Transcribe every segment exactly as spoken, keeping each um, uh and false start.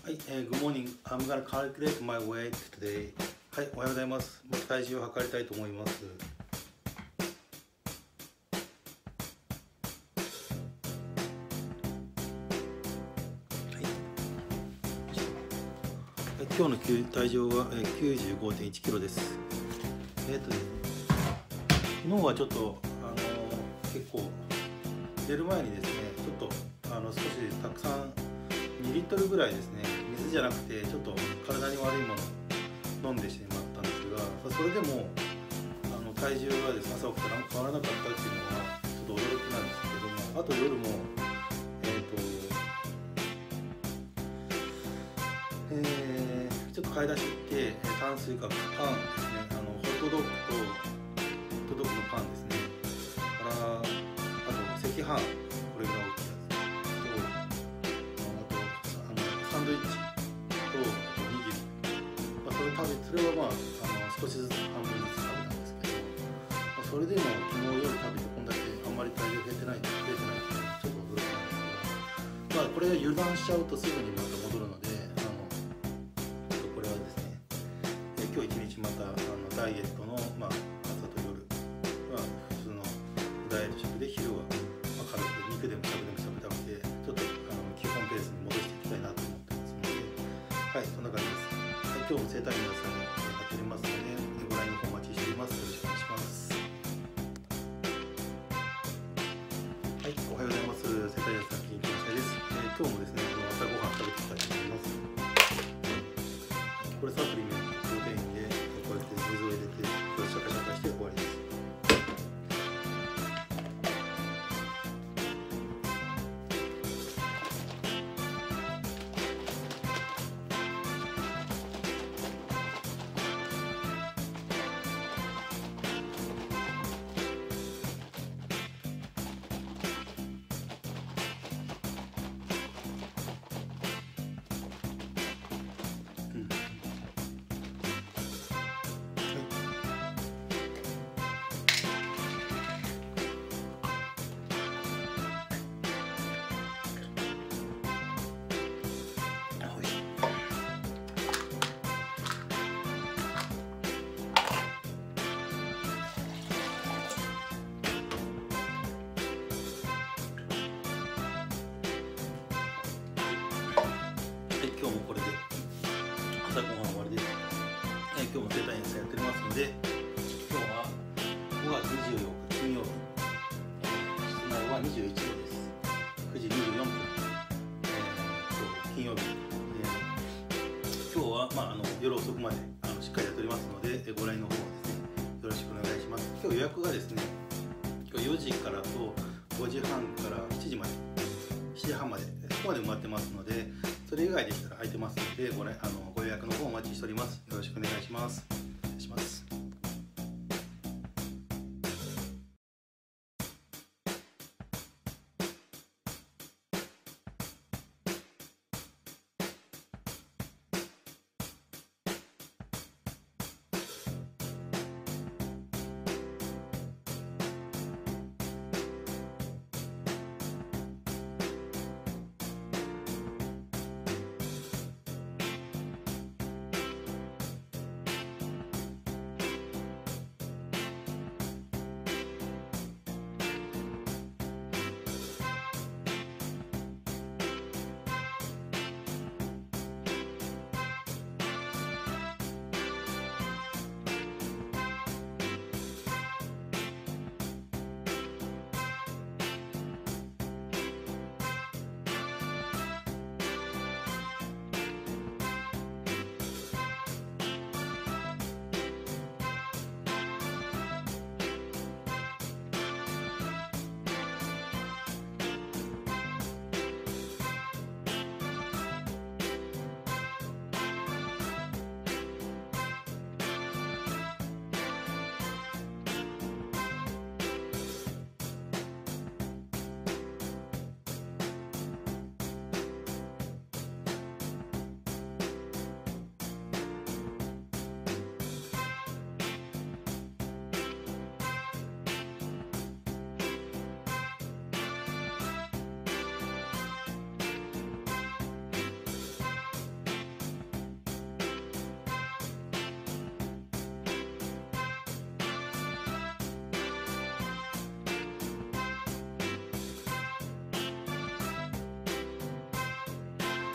はい、えー、Good morning. I'm gonna calculate my weight today. はい、おはようございます。僕体重を測りたいと思います。はい。今日の体重は きゅうじゅうごてんいちキロです。えっ、ー、とね、昨日はちょっとあのー、結構出る前にですね、ちょっとあの少したくさんにリットルぐらいですね、水じゃなくてちょっと体に悪いものを飲んでしまったんですが、それでもあの体重がですね、朝起きたら変わらなかったっていうのはちょっと驚きなんですけども、あと夜もえっ、ー、と、えー、ちょっと買い出し行って炭水化物、パンですね、あのホットドッグとホットドッグのパンですね、からあと赤飯、これぐらい大きいやつと、あとサンドイッチとおにぎり、まあ、それ食べそれはまあ、あの少しずつ半分ずつ食べたんですけど、まあ、それでも昨日夜食べてこんだけあんまり体重減ってない増えてないってちょっと驚きなんですが、まあこれ油断しちゃうとすぐにまた戻るので、あのこれはですね、え今日一日またあのダイエットの、まあ、朝と夜は普通のダイエット食で、昼は、まあ、軽く肉でも食べでも食べたくて、ちょっとあの基本ペースに戻していきたいなと思ってますので、はい、そんな感じです。はい、今日も生体院の皆さんにやっておりますので、ご覧の方お待ちしております。よろしくお願いします。はい、おはようございます。生体院の金木のです、えー。今日もですね、朝ごはん食べていきたいと思います。これサプリメント、プロテインで、こうやって水を入れて、これシャカシャカして終わりです。今日もこれで朝ごはん終わりです。え今日も生体院さんやっておりますので、今日はごがつにじゅうよっか金曜日、室内はにじゅういちどです。くじにじゅうよんぷん、えー、金曜日、えー、今日は、まあ、あの夜遅くまであのしっかりやっておりますので、ご来の方ですね、よろしくお願いします。今日予約がですね、今日よじからとごじはんからしちじまで、しちじはんまで、そこまで埋まってますので、それ以外でしたら空いてますので、ご, あのご予約の方お待ちしております。よろしくお願いします。お願いします。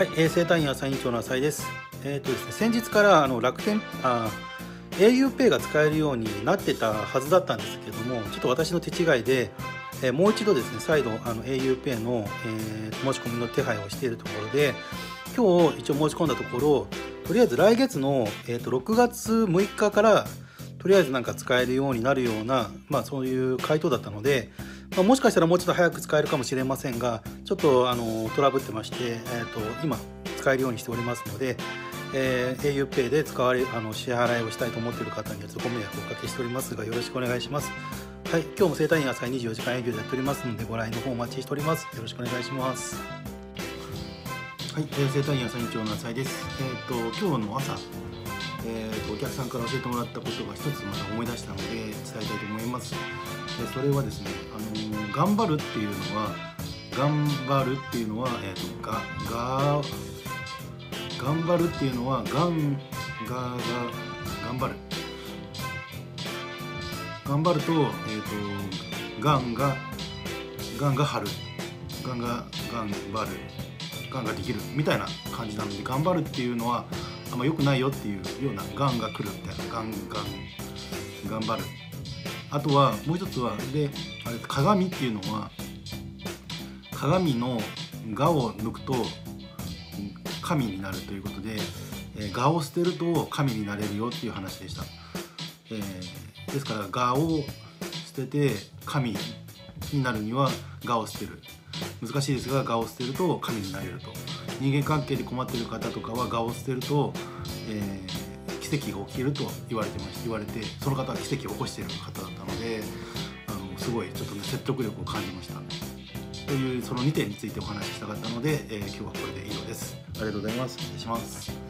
はい、えー、生体院朝院長の浅井です。えーとですね、先日からあの楽天あ auPay が使えるようになってたはずだったんですけども、ちょっと私の手違いで、えー、もう一度ですね再度あの auPay の、えー、申し込みの手配をしているところで、今日一応申し込んだところ、とりあえず来月の、えー、とろくがつむいかからとりあえずなんか使えるようになるような、まあ、そういう回答だったので、まあ、もしかしたらもうちょっと早く使えるかもしれませんが、ちょっとあのトラブってまして、えー、と今使えるようにしておりますので、えー、auPay で使われあの支払いをしたいと思っている方にはご迷惑をおかけしておりますが、よろしくお願いします。はい、今日も生体院朝にじゅうよじかん営業でやっておりますので、ご来院の方お待ちしております。よろしくお願いします。はい、えー、生体院朝院長の浅井です。えっ、ー、と今日の朝、えー、とお客さんから教えてもらったことが一つまた思い出したので伝えたいと思います。でそれはですね、あのー、頑張るっていうのは頑張るっていうのは、えー、とがが頑張るっていうのはがんがが頑張る頑張ると、えー、とがんががんが張るがんが頑張るがんができるみたいな感じなので、頑張るっていうのはあんま良くないよっていうような、がんが来るみたいな、がんがん頑張る。あとはもう一つはであれ鏡っていうのは、鏡のがを抜くと神になるということで、えー、がを捨てると神になれるよっていう話でした。えー、ですからがを捨てて神になるにはがを捨てる。難しいですが、がを捨てると神になれると。人間関係で困っている方とかはがを捨てると、えー、奇跡が起きると言われてまし言われてその方は奇跡を起こしている方だったので、あのすごいちょっとね説得力を感じました。というそのにてんについてお話ししたかったので、えー、今日はこれで以上です。ありがとうございます。失礼します。